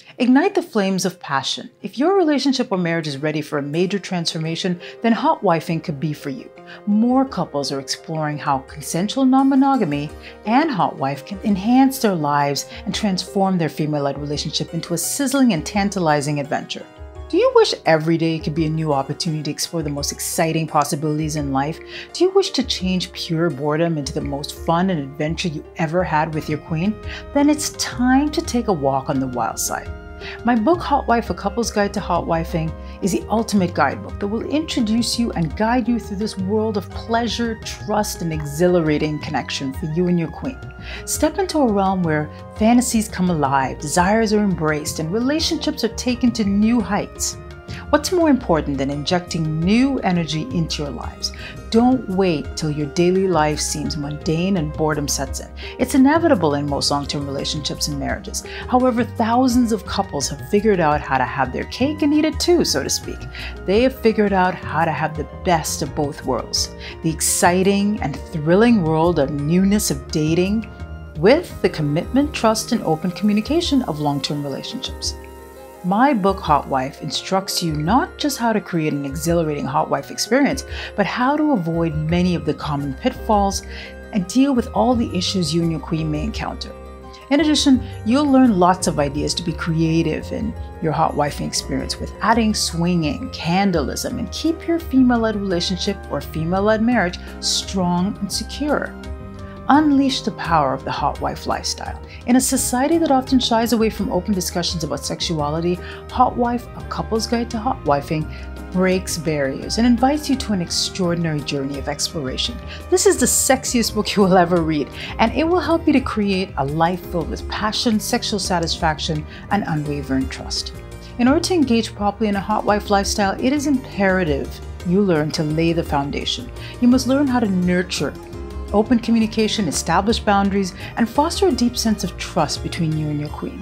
Ignite the flames of passion. If your relationship or marriage is ready for a major transformation, then hot wifing could be for you. More couples are exploring how consensual non-monogamy and hot wife can enhance their lives and transform their female-led relationship into a sizzling and tantalizing adventure. Do you wish every day could be a new opportunity to explore the most exciting possibilities in life? Do you wish to change pure boredom into the most fun and adventure you ever had with your queen? Then it's time to take a walk on the wild side. My book, Hot Wife: A Couple's Guide to Hot Wifing, is the ultimate guidebook that will introduce you and guide you through this world of pleasure, trust, and exhilarating connection for you and your queen. Step into a realm where fantasies come alive, desires are embraced, and relationships are taken to new heights. What's more important than injecting new energy into your lives? Don't wait till your daily life seems mundane and boredom sets in. It's inevitable in most long-term relationships and marriages. However, thousands of couples have figured out how to have their cake and eat it too, so to speak. They have figured out how to have the best of both worlds. The exciting and thrilling world of newness of dating with the commitment, trust, and open communication of long-term relationships. My book, Hot Wife, instructs you not just how to create an exhilarating hot wife experience, but how to avoid many of the common pitfalls and deal with all the issues you and your queen may encounter. In addition, you'll learn lots of ideas to be creative in your hot wifing experience with adding swinging, candleism, and keep your female-led relationship or female-led marriage strong and secure. Unleash the power of the hot wife lifestyle. In a society that often shies away from open discussions about sexuality, Hot Wife: A Couple's Guide to Hot Wifing breaks barriers and invites you to an extraordinary journey of exploration. This is the sexiest book you will ever read, and it will help you to create a life filled with passion, sexual satisfaction, and unwavering trust. In order to engage properly in a hot wife lifestyle, it is imperative you learn to lay the foundation. You must learn how to nurture open communication, establish boundaries, and foster a deep sense of trust between you and your queen.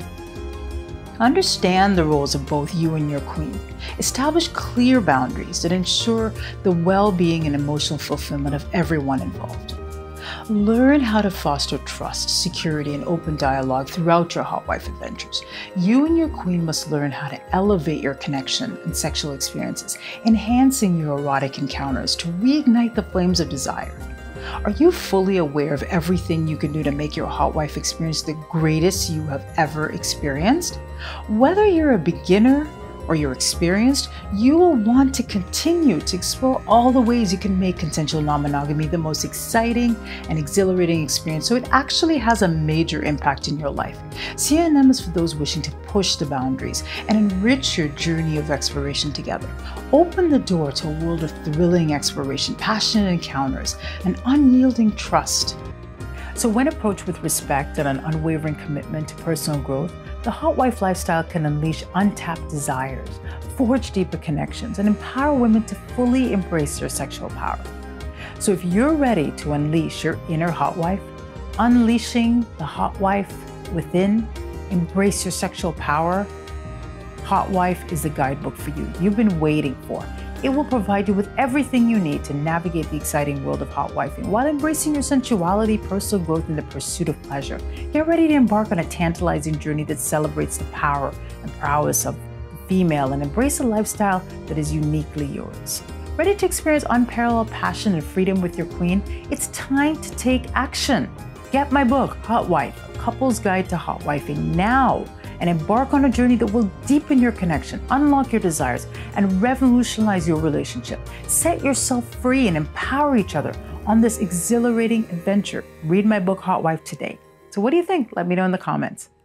Understand the roles of both you and your queen. Establish clear boundaries that ensure the well-being and emotional fulfillment of everyone involved. Learn how to foster trust, security, and open dialogue throughout your hot wife adventures. You and your queen must learn how to elevate your connection and sexual experiences, enhancing your erotic encounters to reignite the flames of desire. Are you fully aware of everything you can do to make your hot wife experience the greatest you have ever experienced? Whether you're a beginner or you're experienced, you will want to continue to explore all the ways you can make consensual non-monogamy the most exciting and exhilarating experience so it actually has a major impact in your life. CNM is for those wishing to push the boundaries and enrich your journey of exploration together. Open the door to a world of thrilling exploration, passionate encounters, and unyielding trust. So when approached with respect and an unwavering commitment to personal growth, the hot wife lifestyle can unleash untapped desires, forge deeper connections, and empower women to fully embrace their sexual power. So if you're ready to unleash your inner hot wife, unleashing the hot wife within, embrace your sexual power, Hot Wife is the guidebook for you you've been waiting for. It will provide you with everything you need to navigate the exciting world of hot wifing while embracing your sensuality, personal growth, and the pursuit of pleasure. Get ready to embark on a tantalizing journey that celebrates the power and prowess of the female and embrace a lifestyle that is uniquely yours. Ready to experience unparalleled passion and freedom with your queen? It's time to take action. Get my book, Hot Wife: A Couple's Guide to Hot Wifing now, and embark on a journey that will deepen your connection, unlock your desires, and revolutionize your relationship. Set yourself free and empower each other on this exhilarating adventure. Read my book, Hot Wife, today. So what do you think? Let me know in the comments.